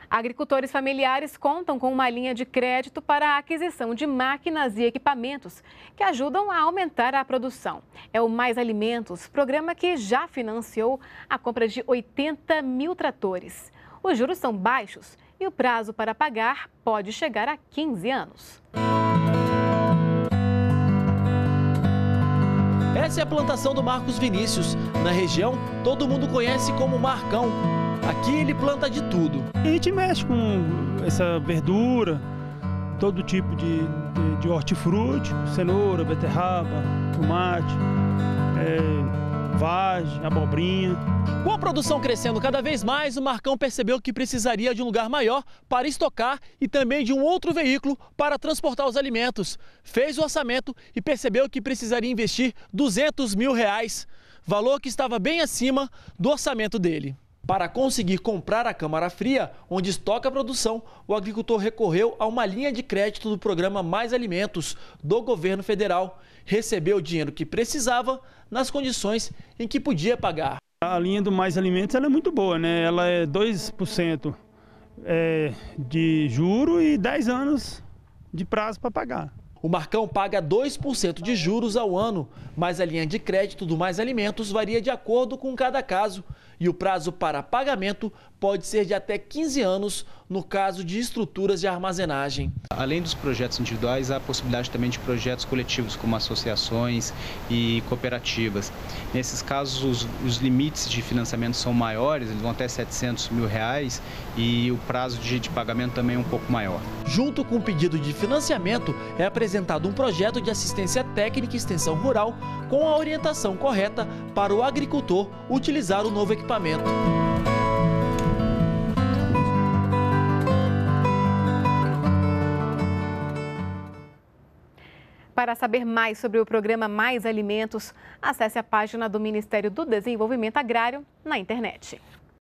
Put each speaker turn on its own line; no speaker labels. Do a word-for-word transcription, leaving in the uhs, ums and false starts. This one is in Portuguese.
Agricultores familiares contam com uma linha de crédito para a aquisição de máquinas e equipamentos que ajudam a aumentar a produção. É o Mais Alimentos, programa que já financiou a compra de oitenta mil tratores. Os juros são baixos e o prazo para pagar pode chegar a quinze anos.
Essa é a plantação do Marcos Vinícius. Na região, todo mundo conhece como Marcão. Aqui ele planta de tudo.
A gente mexe com essa verdura, todo tipo de, de, de hortifruti, cenoura, beterraba, tomate, é, vagem, abobrinha.
Com a produção crescendo cada vez mais, o Marcão percebeu que precisaria de um lugar maior para estocar e também de um outro veículo para transportar os alimentos. Fez o orçamento e percebeu que precisaria investir duzentos mil reais, valor que estava bem acima do orçamento dele. Para conseguir comprar a câmara fria, onde estoca a produção, o agricultor recorreu a uma linha de crédito do programa Mais Alimentos, do governo federal. Recebeu o dinheiro que precisava nas condições em que podia pagar.
A linha do Mais Alimentos ela é muito boa, né? Ela é dois por cento é, de juro e dez anos de prazo para pagar.
O Marcão paga dois por cento de juros ao ano, mas a linha de crédito do Mais Alimentos varia de acordo com cada caso. E o prazo para pagamento pode ser de até quinze anos no caso de estruturas de armazenagem.
Além dos projetos individuais, há a possibilidade também de projetos coletivos, como associações e cooperativas. Nesses casos, os, os limites de financiamento são maiores, eles vão até setecentos mil reais e o prazo de, de pagamento também é um pouco maior.
Junto com o pedido de financiamento, é apresentado um projeto de assistência técnica e extensão rural com a orientação correta para o agricultor utilizar o novo equipamento.
Para saber mais sobre o programa Mais Alimentos, acesse a página do Ministério do Desenvolvimento Agrário na internet.